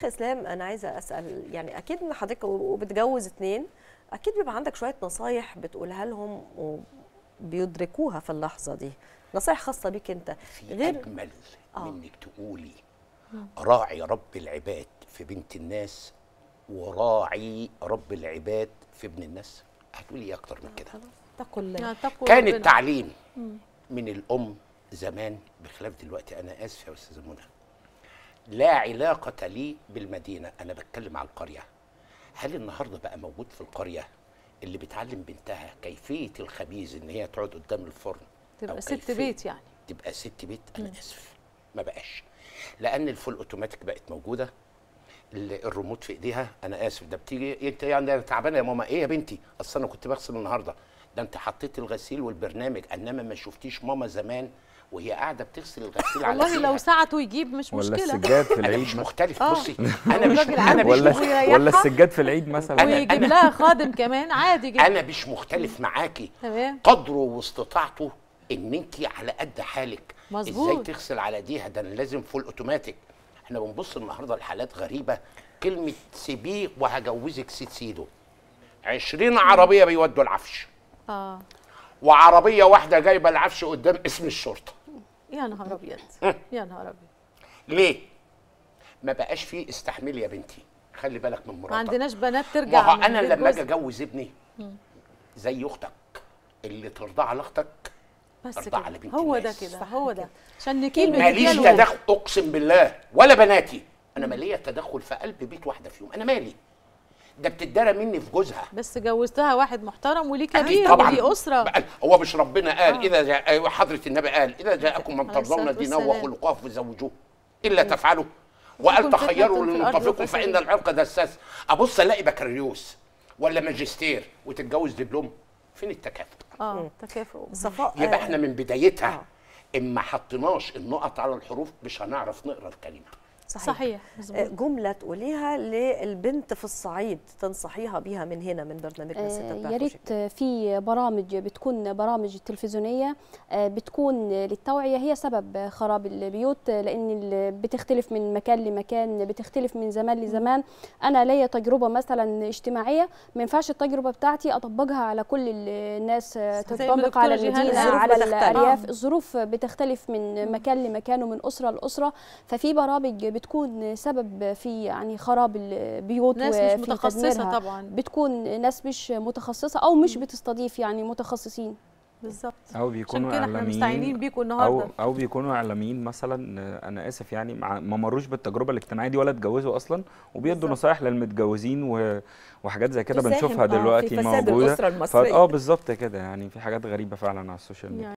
شيخ اسلام، انا عايزه اسال، يعني اكيد ان حضرتك وبتجوز اتنين، اكيد بيبقى عندك شويه نصايح بتقولها لهم وبيدركوها في اللحظه دي، نصايح خاصه بيك انت غير اجمل منك تقولي راعي رب العباد في بنت الناس وراعي رب العباد في ابن الناس. هتقولي ايه اكتر من كده؟ اتقوا الله. كان التعليم من الام زمان بخلاف دلوقتي. انا اسف يا استاذه منى، لا علاقه لي بالمدينه، انا بتكلم على القريه. هل النهارده بقى موجود في القريه اللي بتعلم بنتها كيفيه الخبيز ان هي تقعد قدام الفرن تبقى ست بيت؟ يعني تبقى ست بيت. انا اسف، ما بقاش، لان الفول اوتوماتيك بقت موجوده، الريموت في ايديها. انا اسف، ده بتيجي انت يعني تعبانه يا ماما، ايه يا بنتي؟ اصل انا كنت بغسل النهارده. ده انت حطيت الغسيل والبرنامج، انما ما شفتيش ماما زمان وهي قاعده بتغسل الغسيل على والله لو ساعته يجيب مش ولا مشكله. السجاد في العيد انا مش مختلف. بصي ولا السجاد في العيد مثلا، ويجيب لها خادم كمان عادي جدا. انا مش مختلف معاكي، تمام، قدره واستطاعته ان انت على قد حالك. مظبوط. ازاي تغسل على ايديها؟ ده لازم فول اوتوماتيك. احنا بنبص النهارده لحالات غريبه، كلمه سيبيه وهجوزك سيد سيدو، 20 عربيه بيودوا العفش، وعربيه واحده جايبه العفش قدام اسم الشرطه. يا نهار ابيض، يا نهار ابيض. ليه؟ ما بقاش فيه استحملي يا بنتي، خلي بالك من مراتك. ما عندناش بنات ترجع. ما هو انا لما اجي اجوز ابني زي اختك اللي ترضى على اختك بس ارضى على بنت هو الناس. ده كده، هو ده عشان نكيل ماليش تدخل، اقسم بالله ولا بناتي انا ماليه تدخل في قلب بيت واحده فيهم. انا مالي؟ ده بتدارى مني في جوزها. بس جوزتها واحد محترم وليه كبير وليه اسره. هو مش ربنا قال اذا جاء حضره النبي قال اذا جاءكم من ترضون دينه وخلقه فزوجوه الا تفعلوا وقال تخيروا للمتفقون فان العرق دساس. ابص الاقي بكالوريوس ولا ماجستير وتتجوز دبلوم، فين التكافؤ؟ تكافؤ. يبقى احنا من بدايتها اما حطيناش النقط على الحروف مش هنعرف نقرا الكلمه. صحيح. جمله تقوليها للبنت في الصعيد تنصحيها بيها من هنا من برنامجنا ستات. يا ريت في برامج بتكون برامج تلفزيونيه بتكون للتوعيه، هي سبب خراب البيوت، لان بتختلف من مكان لمكان، بتختلف من زمان لزمان. انا ليا تجربه مثلا اجتماعيه، ما ينفعش التجربه بتاعتي اطبقها على كل الناس، تطبق على المدينه على الارياف. الظروف بتختلف من مكان لمكان ومن اسره لاسره، ففي برامج بتكون سبب في يعني خراب البيوت. ناس مش متخصصه طبعا، بتكون ناس مش متخصصه او مش بتستضيف يعني متخصصين. بالظبط. او بيكونوا احنا مستعينين بيكم النهارده، او بيكونوا اعلاميين مثلا، انا اسف يعني ما مروش بالتجربه الاجتماعيه دي ولا اتجوزوا اصلا، وبيدوا نصايح للمتجوزين وحاجات زي كده بنشوفها دلوقتي موجوده. بالظبط كده، يعني في حاجات غريبه فعلا على السوشيال ميديا.